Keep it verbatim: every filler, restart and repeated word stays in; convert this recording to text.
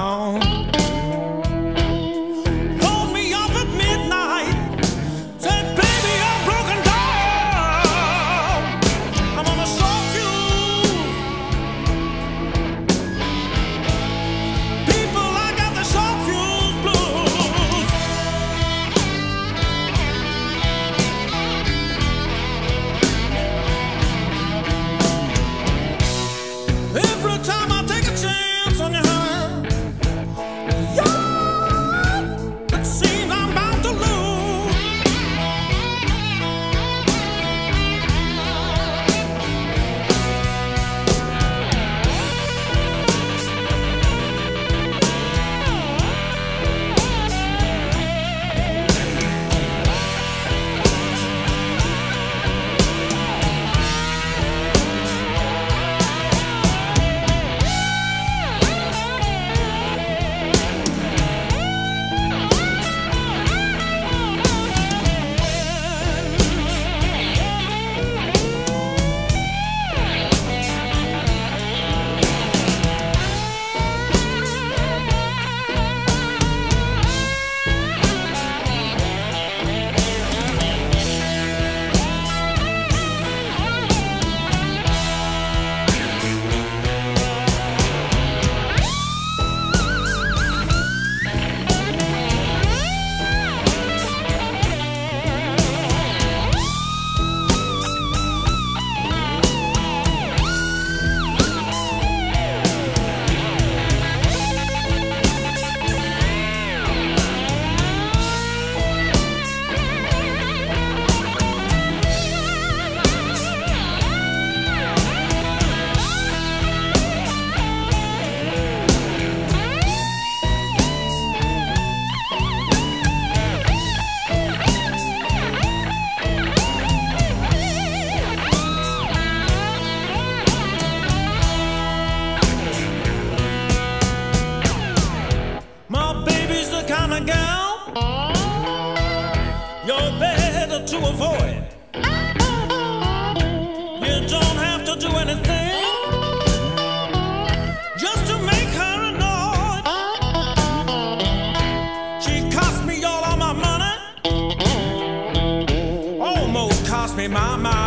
down. Phoned me up at midnight, said, baby, I'm broken down. I'm on a short fuse. People, I got the short fuse blues. Every time I take a chance on your hand, yeah, it seems I'm about to lose. My baby's the kind of gal you're better to avoid. You don't have to do anything just to make her annoyed. She cost me all of my money, almost cost me my mind.